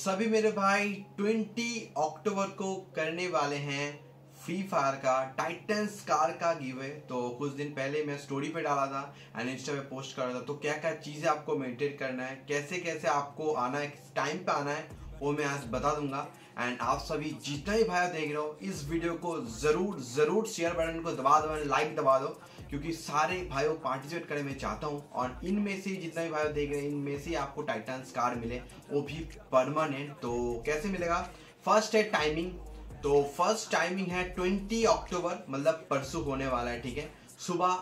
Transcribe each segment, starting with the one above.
सभी मेरे भाई 20 अक्टूबर को करने वाले हैं फ्री फायर का टाइटन्स कार का गिवे। तो कुछ दिन पहले मैं स्टोरी पे डाला था एंड इंस्टा पे पोस्ट कर रहा था। तो क्या क्या चीज़ें आपको मेंटेन करना है, कैसे कैसे आपको आना है, किस टाइम पे आना है, वो मैं आज बता दूंगा। एंड आप सभी जितना ही भाई देख रहे हो इस वीडियो को ज़रूर शेयर बटन को दबा दो, लाइक दबा दो, क्योंकि सारे भाइयों पार्टिसिपेट करें मैं चाहता हूँ। और इनमें से जितना भी भाई देख रहे हैं इनमें से आपको टाइटन्स कार मिले, वो भी परमानेंट। तो कैसे मिलेगा? फर्स्ट है टाइमिंग। तो फर्स्ट टाइमिंग है 20 अक्टूबर, मतलब परसों होने वाला है, ठीक है। सुबह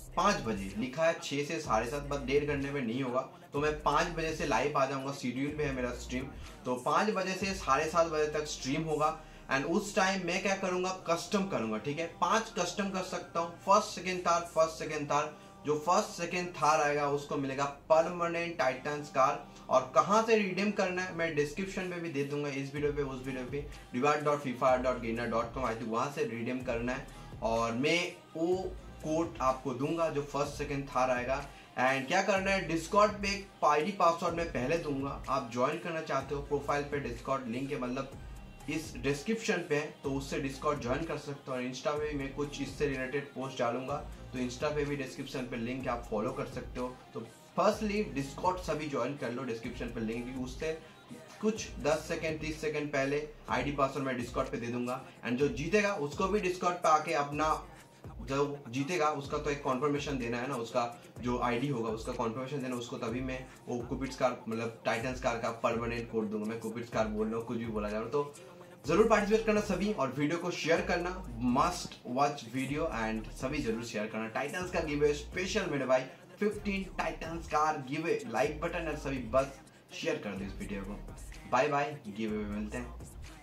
5 बजे लिखा है, 6 से 7:30, बस 1.5 घंटे में नहीं होगा। तो मैं 5 बजे से लाइव आ जाऊंगा, शेड्यूल पे है मेरा स्ट्रीम। तो 5 बजे से 7:30 बजे तक स्ट्रीम होगा। एंड उस टाइम मैं क्या करूंगा, कस्टम करूंगा, ठीक है। 5 कस्टम कर सकता हूँ, फर्स्ट सेकेंड थार। जो फर्स्ट सेकेंड थार आएगा उसको मिलेगा परमानेंट टाइटन्स कार। और कहाँ से रिडीम करना है मैं डिस्क्रिप्शन में भी दे दूंगा, इस वीडियो पे उस वीडियो पे reward.freefire.gainer.com आई थी, वहाँ से रिडीम करना है। और मैं वो कोड आपको दूंगा जो फर्स्ट सेकेंड थार आएगा। एंड क्या करना है, डिस्कॉर्ड पे एक आईडी पासवर्ड मैं पहले दूंगा। आप ज्वाइन करना चाहते हो, प्रोफाइल पे डिस्कॉर्ड लिंक है, मतलब इस डिस्क्रिप्शन पे है, तो उससे डिस्कॉर्ड ज्वाइन कर सकते हो। और इंस्टा पे मैं कुछ इससे रिलेटेड पोस्ट डालूंगा, तो इंस्टा पे भी डिस्क्रिप्शन पे लिंक है, आप फॉलो कर सकते हो। तो फर्स्टली डिस्कॉर्ड सभी ज्वाइन कर लो, डिस्क्रिप्शन पे लिंक, उससे कुछ 10 सेकेंड 30 सेकेंड पहले आईडी पासवर्ड मैं डिस्कॉर्ड पे दे दूंगा। एंड जो जीतेगा उसको भी डिस्कॉर्ड पे आके अपना, जो जीतेगा उसका तो एक कॉन्फर्मेशन देना है ना, उसका जो आईडी होगा उसका कॉन्फर्मेशन देना उसको, तभी मैं वो कुपिट्स कार मतलब टाइटन्स कार का परमानेंट कोड दूंगा। मैं कुपिट्स कार बोल रहा हूँ, कुछ भी बोला जा रहा हूँ। तो जरूर पार्टिसिपेट करना सभी, और वीडियो को शेयर करना, मस्ट वॉच वीडियो एंड सभी जरूर शेयर करना। टाइटन्स का गिवे स्पेशल मेरे भाई, 15 titans car giveaway, like button और सभी बस शेयर कर दो इस वीडियो को। बाय बाय, गिवे मिलते हैं।